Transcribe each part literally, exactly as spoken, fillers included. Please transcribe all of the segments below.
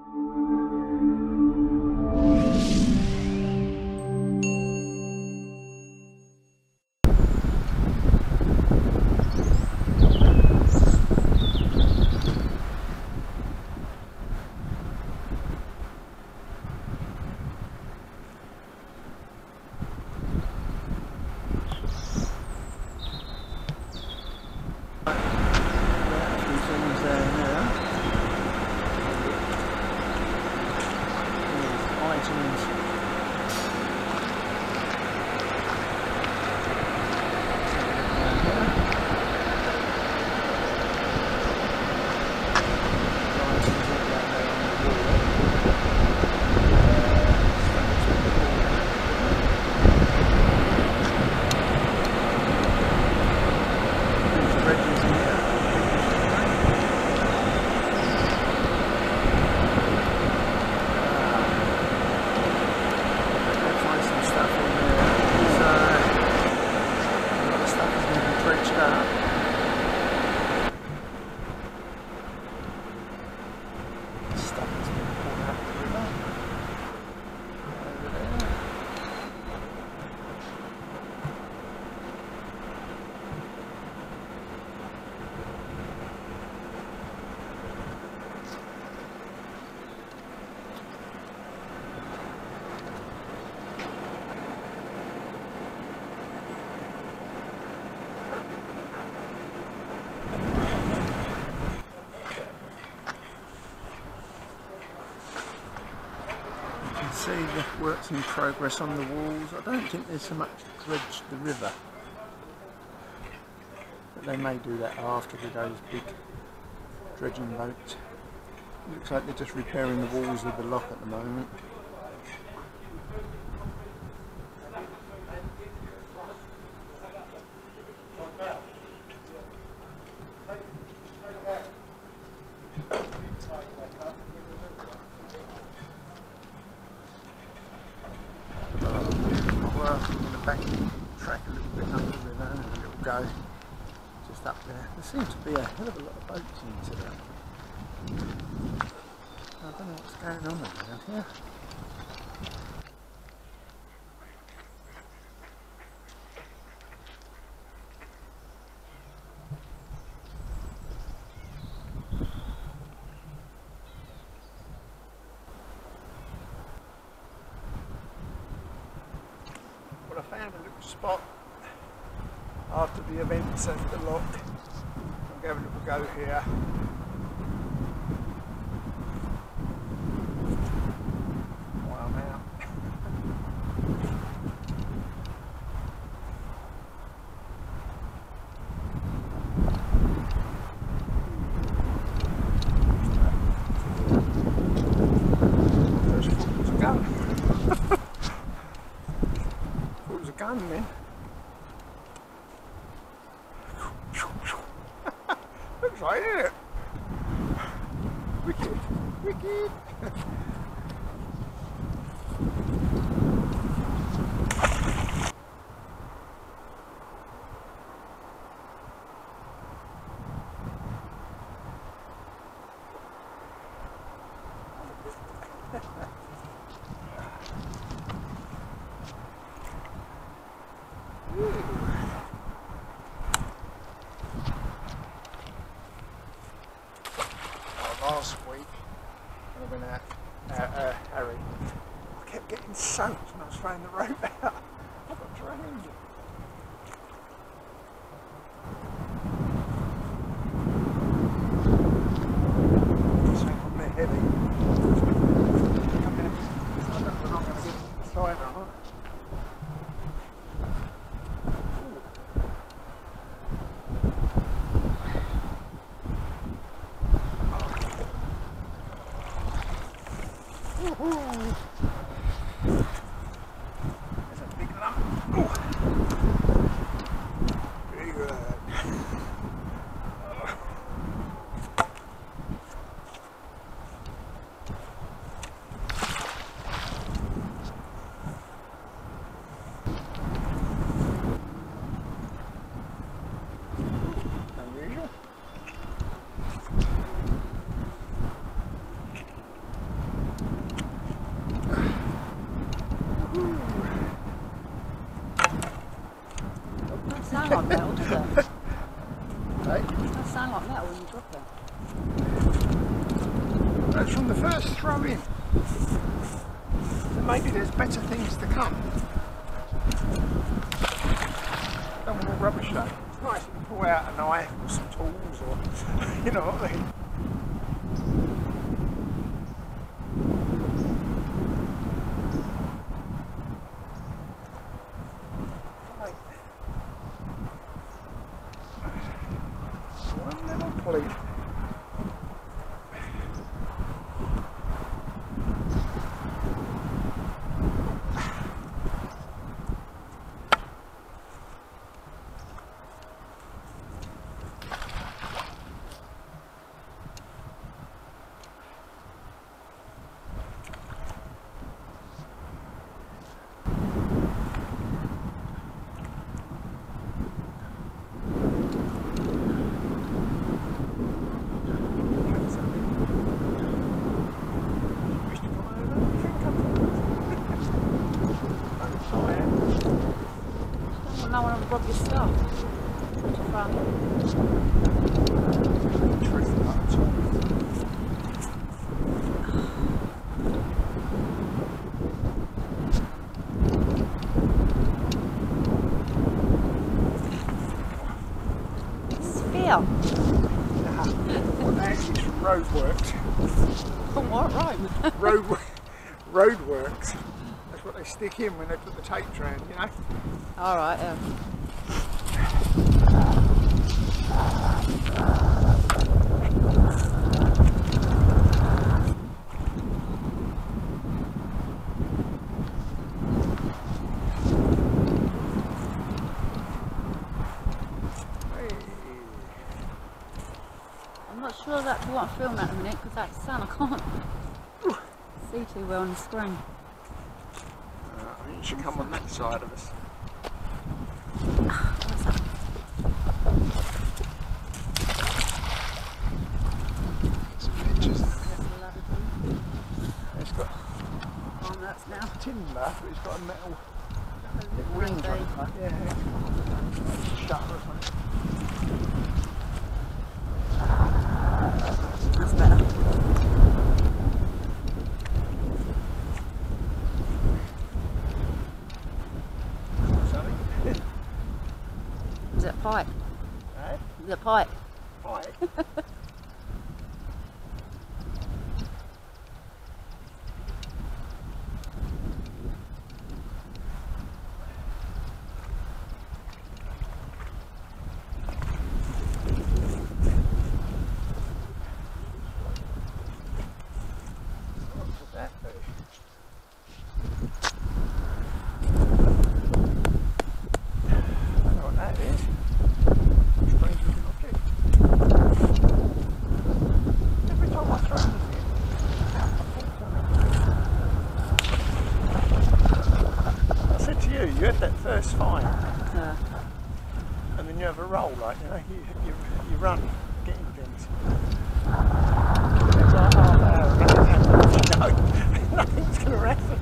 See the works in progress on the walls. I don't think there's so much to dredge the river, but they may do that after with those big dredging boats. Looks like they're just repairing the walls of the lock at the moment. Just up there. There seems to be a hell of a lot of boats into that. I don't know what's going on around here. Well, I found a little spot after the events at the lock. I'll give a little go here. While I'm out. First thought it was a gun. Thought it was a gun then. Looks right, isn't it? Wicked, wicked. Last week I went out sound like metal, does it? Hey? It doesn't sound like metal when you drop it. That's from the first throw in. So maybe there's better things to come. Don't want all rubbish though. It's nice if you pull out a knife or some tools or, you know what I mean. One little plate. No one will rob your stuff. Fun. Sphere. Nah, well, that is roadworks. What road? Road, roadworks. That's what they stick in when they put the tape round, you know. All right. Yeah. I'm not sure that's what I'm filming at the minute because that sound I can't see too well on the screen. Uh, I think you should come on that side of us. What's that? Some pictures. That's a lovely thing. It's got Oh, that's now. timber, but it's got a metal Little ring ring on bead. it. Yeah, shutter or something. That's better. Something. Is it a pipe? Eh? Is it a pipe? Right. You had that first find, Yeah. and then you have a roll, like, you know, you, you, you run, getting things. It's like half hour, and no, nothing's going to happen.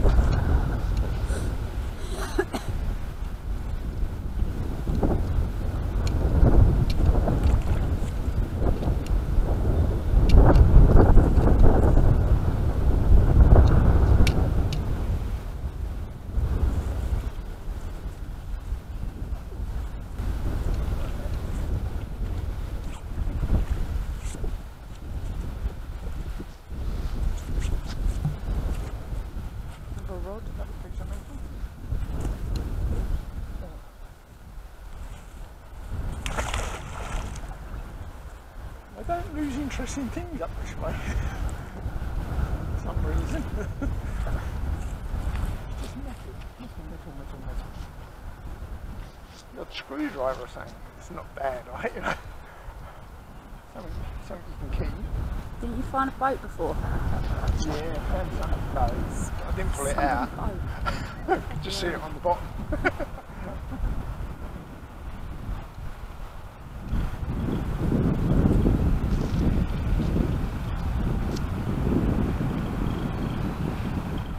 I don't lose interest in things up this way for some reason. Just metal, metal, metal, metal, metal. The odd screwdriver or something. It's not bad, right? You know, something, something you can keep. Didn't you find a boat before? Yeah, I found some boats. I didn't pull it Some out. boat. Just see it on the bottom.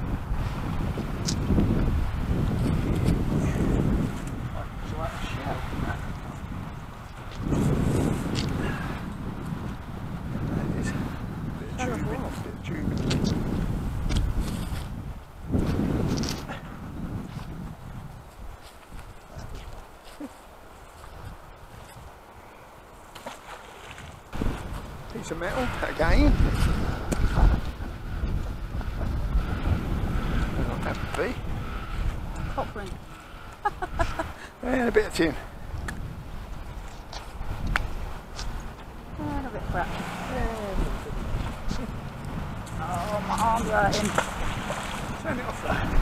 Shell. of metal again. Not that would be. Copper. And a bit of tin. And a bit of crap. Oh, my arm's hurting. Turn it off there.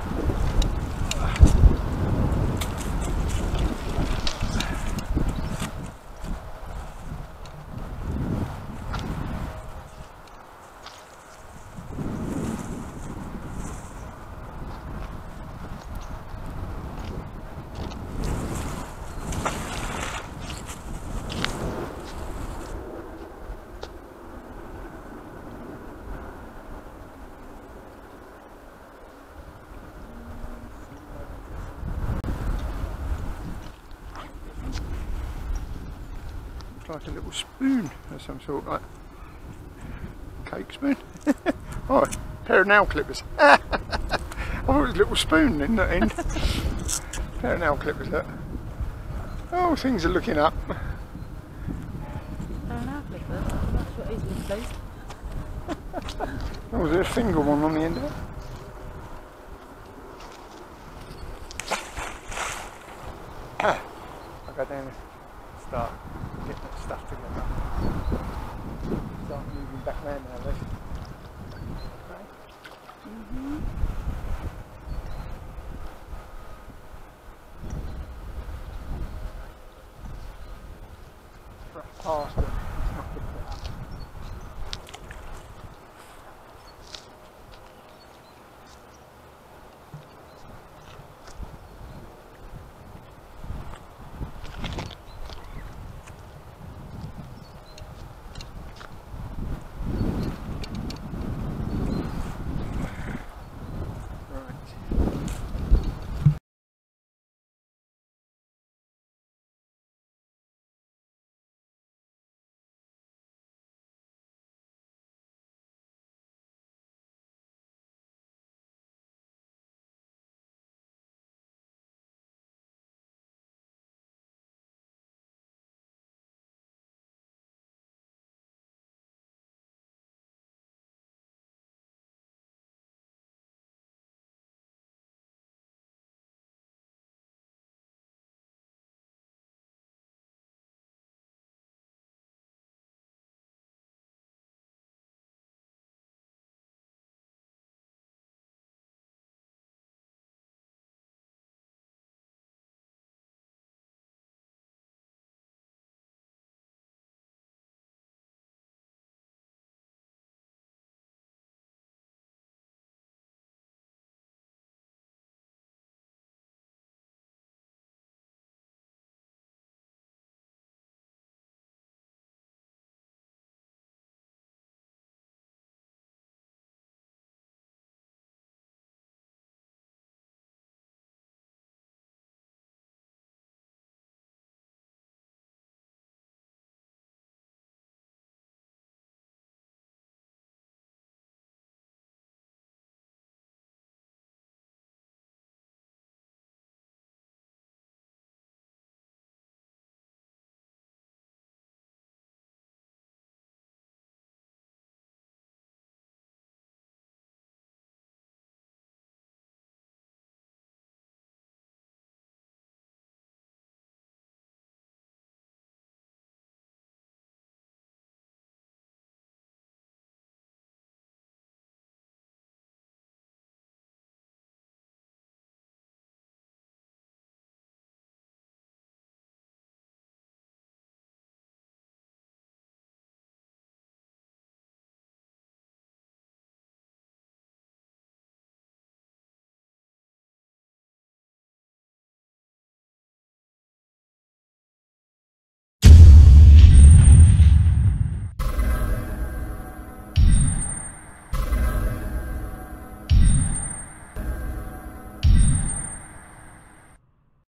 Like a little spoon or some sort, like cake spoon. Oh, a pair of nail clippers. I thought it was a little spoon in the end. Pair of nail clippers, look. Oh, things are looking up. Pair of nail clippers? That's what he's replaced. Oh, there's a finger one on the end of it. I'll go down and start getting that stuff together. Start moving back round now, Liz. Okay. Mm-hmm. Brush past the